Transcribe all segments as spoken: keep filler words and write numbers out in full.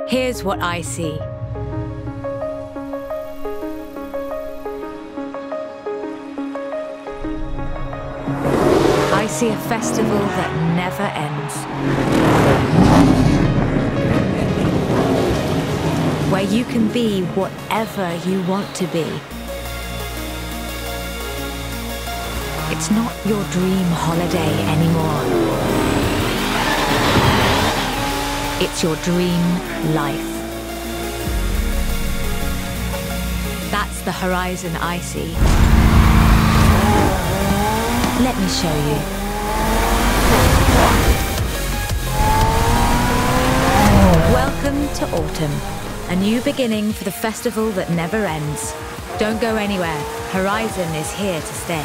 Here's what I see. I see a festival that never ends. Where you can be whatever you want to be. It's not your dream holiday anymore. It's your dream life. That's the horizon I see. Let me show you. Welcome to autumn. A new beginning for the festival that never ends. Don't go anywhere. Horizon is here to stay.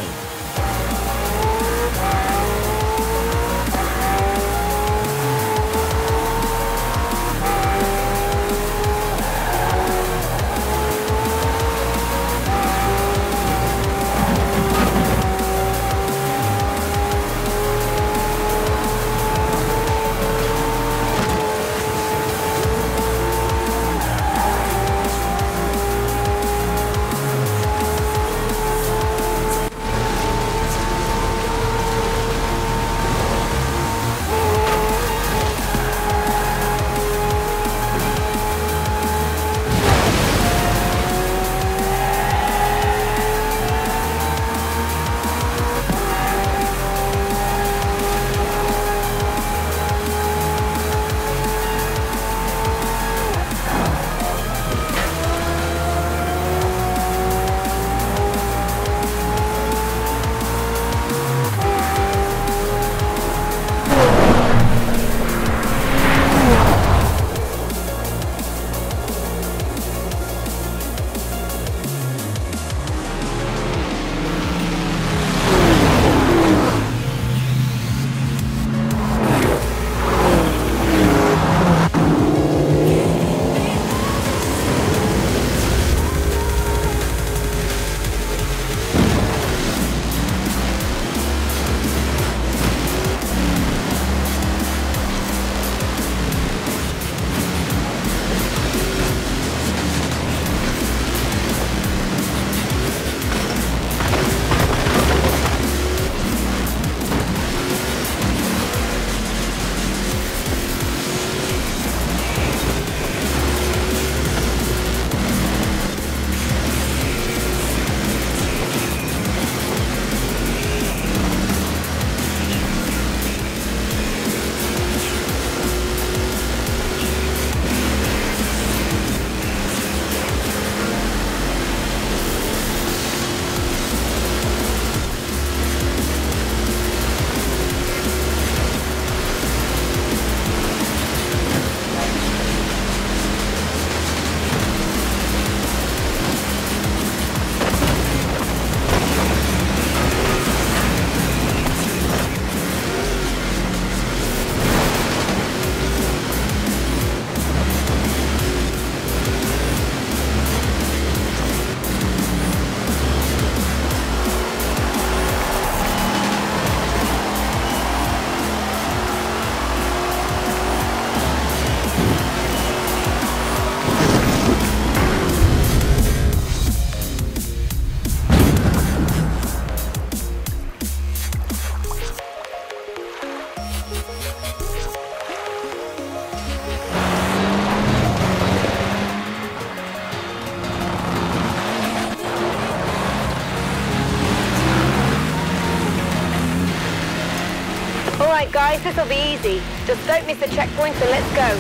Alright guys, this'll be easy. Just don't miss the checkpoint and let's go.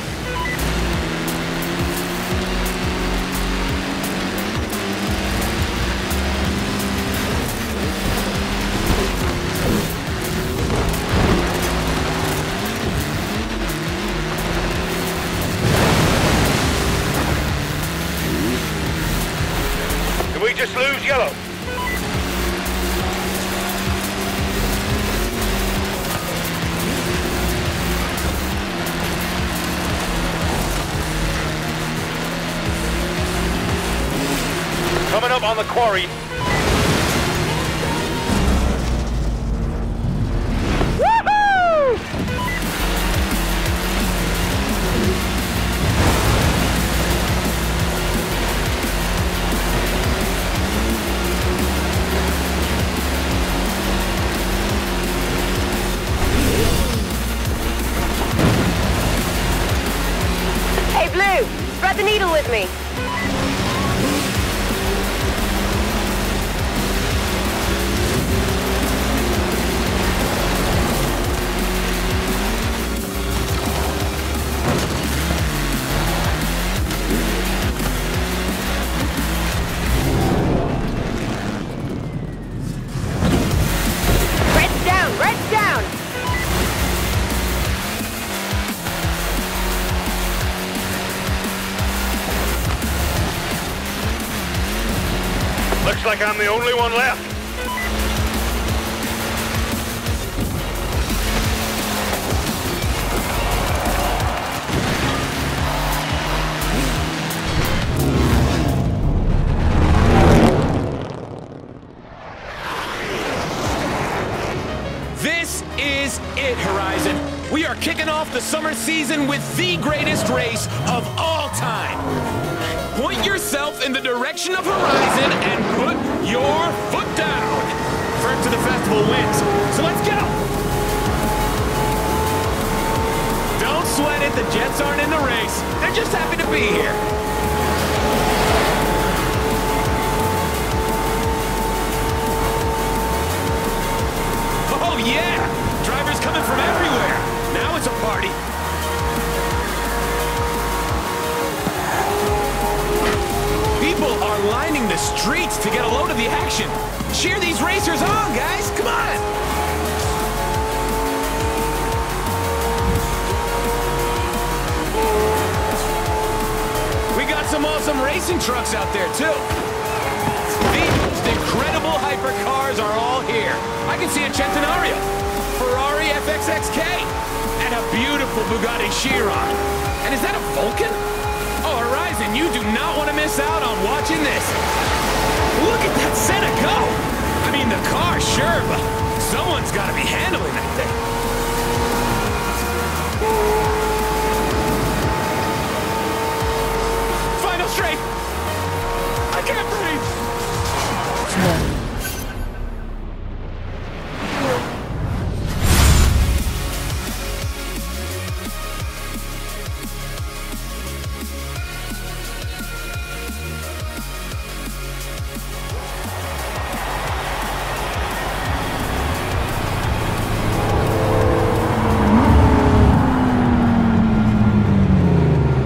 Did we just lose yellow? Coming up on the quarry. Woohoo! Blue, thread the needle with me. Red's down, red's down. Looks like I'm the only one left. This is it, Horizon. We are kicking off the summer season with the greatest race of all time. Point yourself in the direction of Horizon and put your foot down. First to the festival wins. So let's go. Don't sweat it, the Jets aren't in the race. They're just happy to be here. Oh yeah! Drivers coming from everywhere. Now it's a party. People are lining the streets to get a load of the action. Cheer these racers on, guys! Come on! We got some awesome racing trucks out there, too. These incredible hypercars are all here. I can see a Centenario, Ferrari F X X K, and a beautiful Bugatti Chiron. And is that a Vulcan? Oh, Horizon, you do not want to miss out on watching this. Look at that Senna go! I mean, the car, sure, but someone's got to be handling that thing.